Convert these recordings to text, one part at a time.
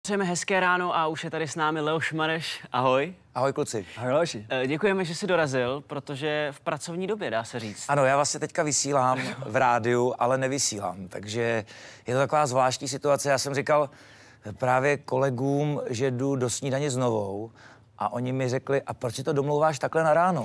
Přejeme hezké ráno a už je tady s námi Leoš Mareš. Ahoj. Ahoj kluci. Ahoj Leoši. Děkujeme, že jsi dorazil, protože v pracovní době, dá se říct. Ano, já vlastně teďka vysílám v rádiu, ale nevysílám, takže je to taková zvláštní situace. Já jsem říkal právě kolegům, že jdu do snídaně s Novou a oni mi řekli, a proč si to domlouváš takhle na ráno?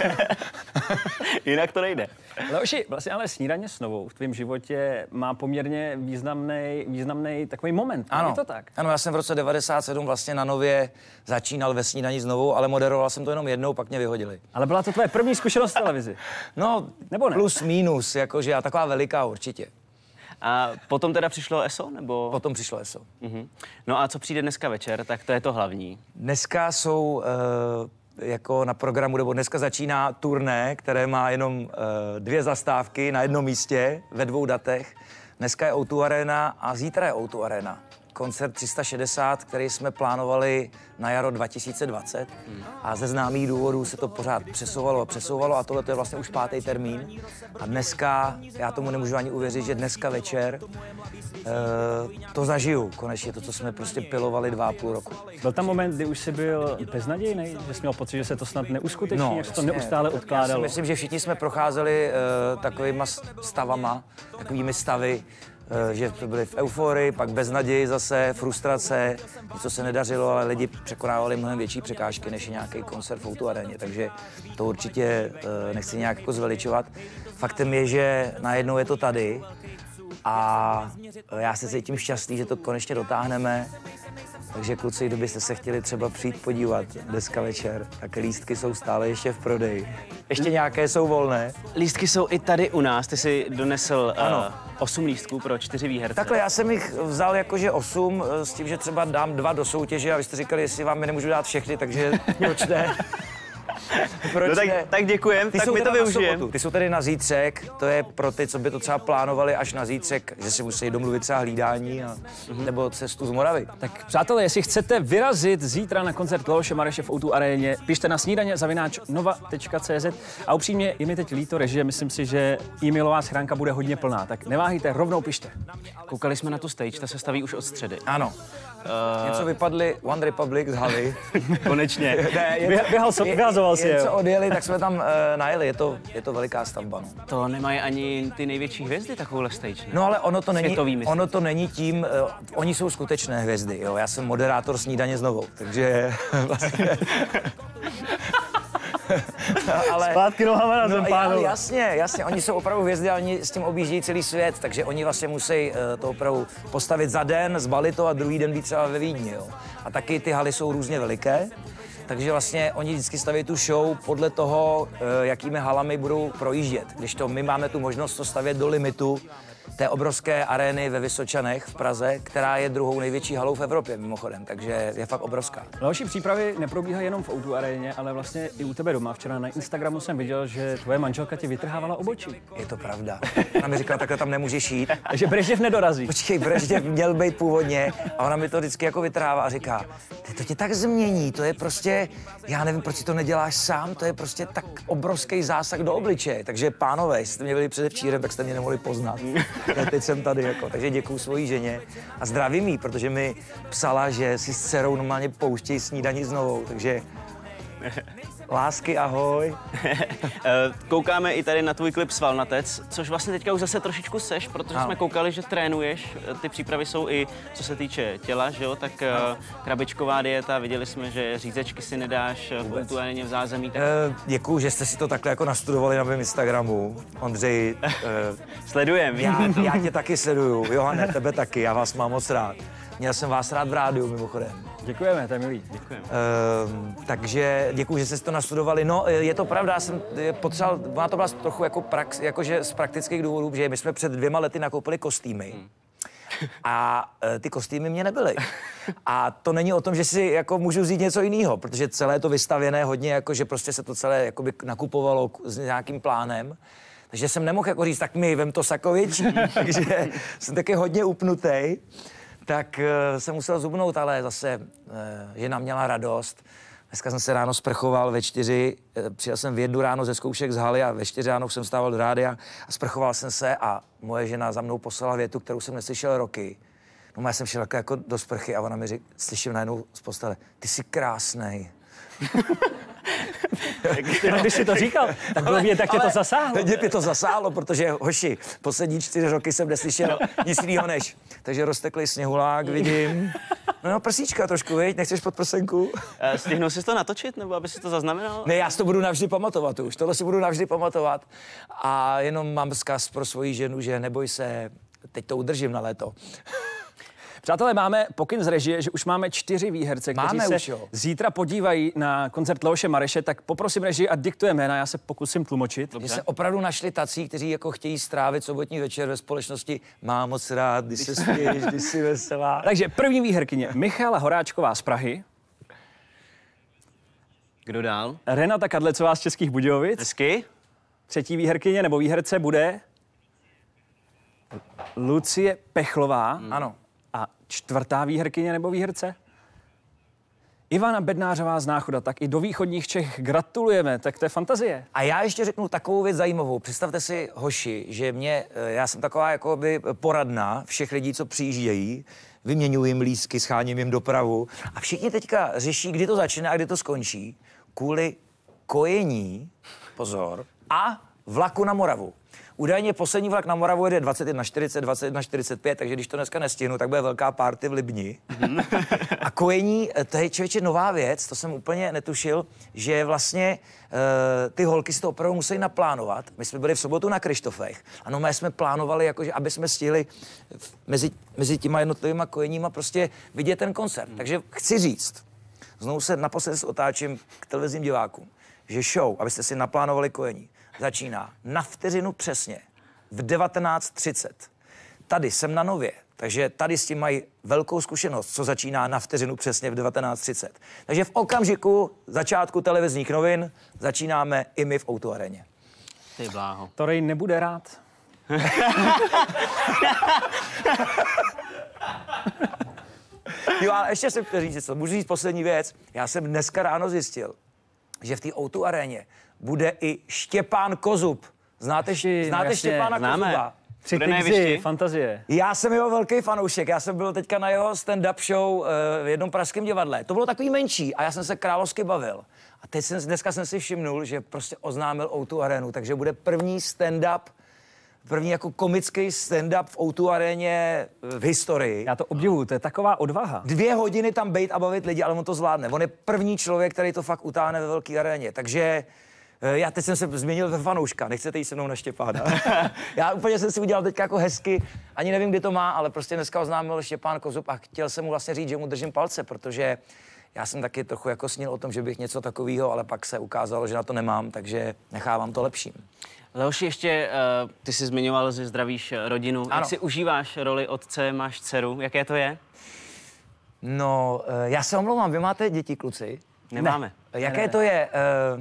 Jinak to nejde. Leoši, vlastně ale snídaně s Novou v tvém životě má poměrně významný takový moment. Ano, je to tak? Ano, já jsem v roce 97 vlastně na Nově začínal ve snídani s Novou, ale moderoval jsem to jenom jednou, pak mě vyhodili. Ale byla to tvoje první zkušenost v televizi? No, nebo ne? Plus, minus, jakože a taková veliká určitě. A potom teda přišlo ESO, nebo? Potom přišlo ESO. No a co přijde dneska večer, tak to je to hlavní. Dneska jsou jako na programu, nebo dneska začíná turné, které má jenom 2 zastávky na jednom místě ve 2 datech. Dneska je O2 Arena a zítra je O2 Arena. Koncert 360, který jsme plánovali na jaro 2020 a ze známých důvodů se to pořád přesouvalo a tohle je vlastně už 5. termín. A dneska, já tomu nemůžu ani uvěřit, že dneska večer to zažiju konečně, to, co jsme prostě pilovali 2,5 roku. Byl tam moment, kdy už jsi byl beznadějný, že jsi měl pocit, že se to snad neuskuteční, jak se to neustále odkládalo? Já si myslím, že všichni jsme procházeli takovýma stavama, takovými stavy, že to byly v euforii, pak beznaději zase, frustrace, něco se nedařilo, ale lidi překonávali mnohem větší překážky, než je nějaký koncert v O2 Areně, takže to určitě nechci nějak jako zveličovat. Faktem je, že najednou je to tady a já se cítím šťastný, že to konečně dotáhneme. Takže kluci, kdybyste se chtěli třeba přijít podívat dneska večer, tak lístky jsou stále ještě v prodeji. Ještě nějaké jsou volné. Lístky jsou i tady u nás. Ty jsi donesl 8 lístků pro 4 výherce. Takhle, já jsem jich vzal jakože 8 s tím, že třeba dám 2 do soutěže a vy jste říkali, jestli vám je nemůžu dát všechny, takže proč ne? Proč no tak děkujem, tak my to využijeme. Ty jsou tady na zítřek, to je pro ty, co by to třeba plánovali až na zítřek, že si musí domluvit třeba hlídání nebo cestu z Moravy. Tak přátelé, jestli chcete vyrazit zítra na koncert Leoše Mareše v O2 Aréně, pište na snídaně@nova.cz a upřímně je mi teď líto režie, myslím si, že e-mailová schránka bude hodně plná, tak neváhejte, rovnou pište. Koukali jsme na tu stage, ta se staví už od středy. Ano. Něco vypadli One Republic z haly. Konečně. Vyhazoval si, co odjeli, tak jsme tam najeli. Je to veliká stavba. No. To nemají ani ty největší hvězdy takovouhle stage. Ne? No ale ono to není tím, oni jsou skutečné hvězdy. Jo? Já jsem moderátor snídaně s Novou, takže vlastně... ale zpátky nohama na zem, pánové. Jasně, oni jsou opravdu hvězdy a oni s tím objíždějí celý svět, takže oni vlastně musí to opravdu postavit za den, zbalit to a druhý den být třeba ve Vídni, jo. A taky ty haly jsou různě veliké, takže vlastně oni vždycky staví tu show podle toho, jakými halami budou projíždět. Když to my máme tu možnost to stavět do limitu té obrovské arény ve Vysočanech v Praze, která je druhou největší halou v Evropě mimochodem, takže je fakt obrovská. Další přípravy neprobíhají jenom v O2 Aréně, ale vlastně i u tebe doma. Včera na Instagramu jsem viděl, že tvoje manželka ti vytrhávala obočí. Je to pravda. Ona mi říkala, takhle tam nemůžeš jít. Takže Brežněv nedorazí. Počkej, Brežněv měl být původně a ona mi to vždycky jako vytrhává a říká, to tě tak změní, to je prostě, já nevím, proč si to neděláš sám, to je prostě tak obrovský zásah do obličeje. Takže pánové, jestli jste mě byli předevčírem, tak jste mě nemohli poznat. Já teď jsem tady, jako, takže děkuju svojí ženě a zdravím jí, protože mi psala, že si s dcerou normálně pouštějí snídani s Novou, takže lásky, ahoj. Koukáme i tady na tvůj klip Svalnatec, což vlastně teďka už zase trošičku seš, protože jsme koukali, že trénuješ, ty přípravy jsou i co se týče těla, že jo, tak krabičková dieta, viděli jsme, že řízečky si nedáš v zázemí. Tak... Děkuju, že jste si to takhle jako nastudovali na mém Instagramu, Ondřej. Sledujem. Já tě taky sleduju, Johane, tebe taky, já vás mám moc rád. Měl jsem vás rád v rádiu, mimochodem. Děkujeme, to je milý. Děkujeme. Takže děkuji, že jste si to nastudovali. No, je to pravda, já jsem potřeboval, ona to byla trochu jako jakože z praktických důvodů, že my jsme před 2 lety nakoupili kostýmy. A ty kostýmy mě nebyly. A to není o tom, že si jako můžu vzít něco jiného, protože celé je to vystavěné hodně, jako že prostě se to celé jakoby nakupovalo s nějakým plánem. Takže jsem nemohl jako říct, tak mi vem to sakovič, takže jsem taky hodně upnutý. Tak jsem musel zubnout, ale zase žena měla radost. Dneska jsem se ráno sprchoval ve 4, přijel jsem v 1 ráno ze zkoušek z haly a ve 4 ráno jsem stával do rádia a sprchoval jsem se a moje žena za mnou poslala větu, kterou jsem neslyšel roky. No já jsem šel jako do sprchy a ona mi slyším najednou z postele, ty jsi krásnej. Když jsi to říkal, tak bylo vidět, tak tě to zasáhlo. Mě to zasáhlo, protože hoši, poslední 4 roky jsem neslyšel nic jiného než. Takže rozteklý sněhulák, vidím. No, prsíčka trošku, viď? Nechceš pod prsenku? Stihnul jsi to natočit, nebo aby si to zaznamenal? Ne, já si to budu navždy pamatovat už. Tohle si budu navždy pamatovat. A jenom mám vzkaz pro svoji ženu, že neboj se, teď to udržím na léto. Přátelé, máme pokyn z režie, že už máme 4 výherce, kteří se zítra podívají na koncert Leoše Mareše, tak poprosím režii a diktuje jména, já se pokusím tlumočit. Že se opravdu našli tací, kteří jako chtějí strávit sobotní večer ve společnosti. Mám moc rád, když se směješ, když jsi veselá. Takže první výherkyně Michála Horáčková z Prahy. Kdo dál? Renata Kadlecová z Českých Budějovic. Hezky. Třetí výherkyně nebo výherce bude Lucie Pechlová. Ano. A čtvrtá výherkyně nebo výherce? Ivana Bednářová z Náchoda. Tak i do východních Čech gratulujeme, tak to je fantazie. A já ještě řeknu takovou věc zajímavou. Představte si, hoši, že já jsem taková jakoby poradna všech lidí, co přijíždějí, vyměňuji jim lístky, scháním jim dopravu a všichni teďka řeší, kdy to začne a kdy to skončí, kvůli kojení, pozor, a vlaku na Moravu. Údajně poslední vlak na Moravu jede 21:40, 21:45, takže když to dneska nestihnu, tak bude velká party v Libni. A kojení, to je člověče nová věc, to jsem úplně netušil, že vlastně ty holky si to opravdu musí naplánovat. My jsme byli v sobotu na Krištofech a my jsme plánovali, jakože, aby jsme stihli mezi těma jednotlivýma kojeníma prostě vidět ten koncert. Takže chci říct, znovu se naposledy otáčím k televizním divákům, že show, abyste si naplánovali kojení, začíná na vteřinu přesně v 19:30. Tady jsem na Nově, takže tady s tím mají velkou zkušenost, co začíná na vteřinu přesně v 19:30. Takže v okamžiku začátku televizních novin začínáme i my v O2 aréně. Ty bláho. Torej nebude rád. Jo, ale ještě jsem chtěl říct, můžu říct poslední věc. Já jsem dneska ráno zjistil, že v té O2 aréně bude i Štěpán Kozub. Znáte Štěpána Kozuba? Fantazie. Já jsem jeho velký fanoušek. Já jsem byl teďka na jeho stand-up show v jednom pražském divadle. To bylo takový menší a já jsem se královsky bavil. A dneska jsem si všimnul, že prostě oznámil O2 arénu, takže bude první stand-up, první jako komický stand-up v O2 aréně v historii. Já to obdivuju, to je taková odvaha. 2 hodiny tam bejt a bavit lidi, ale on to zvládne. On je první člověk, který to fakt utáhne ve velké aréně. Takže já teď jsem se změnil ve fanouška, nechcete jít se mnou na Štěpána. Já úplně jsem si udělal teďka jako hezky, ani nevím, kdy to má, ale prostě dneska oznámil Štěpán Kozub a chtěl jsem mu vlastně říct, že mu držím palce, protože já jsem taky trochu jako snil o tom, že bych něco takového, ale pak se ukázalo, že na to nemám, takže nechávám to lepším. Leoši, ještě ty jsi zmiňoval, že zdravíš rodinu. Ano. Jak si užíváš roli otce, máš dceru, jaké to je? No, já se omlouvám, vy máte děti, kluci? Nemáme. Ne. Jaké to je?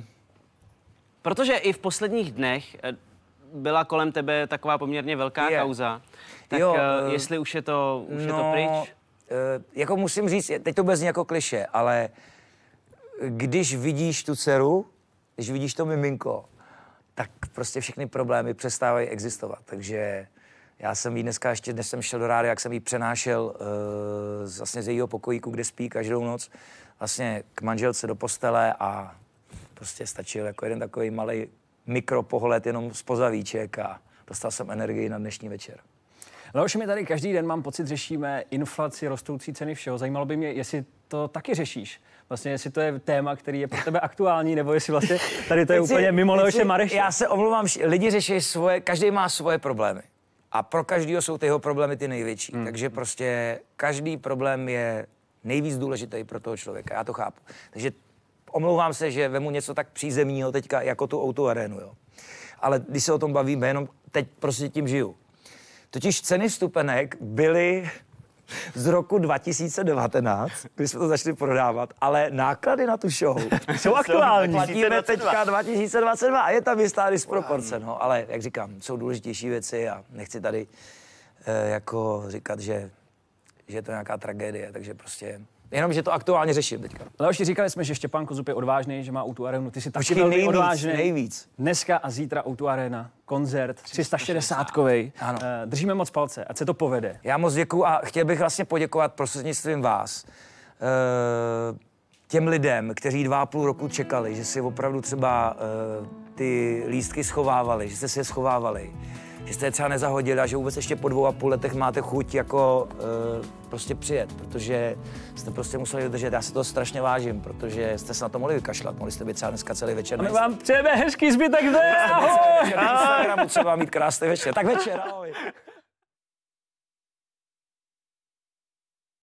Protože i v posledních dnech byla kolem tebe taková poměrně velká kauza. Tak jo, jestli už je to pryč? Jako musím říct, teď to bez jako kliše, ale když vidíš tu dceru, když vidíš to miminko, tak prostě všechny problémy přestávají existovat. Takže já jsem jí dneska ještě, než jsem šel do rádia, jak jsem jí přenášel vlastně z jejího pokojíku, kde spí každou noc, vlastně k manželce do postele a prostě stačil jako jeden takový malý mikropohled jenom z pozavíček a dostal jsem energii na dnešní večer. Leoši, my tady každý den, mám pocit, řešíme inflaci, rostoucí ceny všeho. Zajímalo by mě, jestli to taky řešíš. Vlastně, jestli to je téma, který je pro tebe aktuální, nebo jestli vlastně tady to je úplně mimo Leoše Mareše. Já se omlouvám, lidi řeší každý má svoje problémy. A pro každýho jsou ty jeho problémy ty největší. Takže prostě každý problém je nejvíc důležitý pro toho člověka. Já to chápu. Takže omlouvám se, že vemu něco tak přízemního teďka jako tu O2 arénu, jo. Ale když se o tom bavíme, jenom teď prostě tím žiju. Totiž ceny vstupenek byly z roku 2019, kdy jsme to začali prodávat, ale náklady na tu show jsou aktuální. Platíme teďka 2022 a je tam jistá disproporce, no. Ale jak říkám, jsou důležitější věci a nechci tady jako říkat, že je to nějaká tragédie, takže prostě Jenom, že to aktuálně řeším teďka. Leoši, říkali jsme, že Štěpán Kozub je odvážný, že má O2 Arenu. Ty jsi taky velmi odvážný. Nejvíc. Dneska a zítra O2 Arena, koncert 360kovej. Ano. Držíme moc palce, ať se to povede. Já moc děkuju a chtěl bych vlastně poděkovat prostřednictvím vás těm lidem, kteří 2,5 roku čekali, že si opravdu třeba ty lístky schovávali, že jste si je schovávali, že jste je třeba nezahodili a že vůbec ještě po 2,5 letech máte chuť jako prostě přijet, protože jste prostě museli dodržet. Já si to strašně vážím, protože jste se na to mohli vykašlat, mohli jste být třeba dneska celý večer. A my vám přejeme hezký zbytek dne, ahoj! Na Instagramu třeba mít krásný večer. Tak večer, ahoj!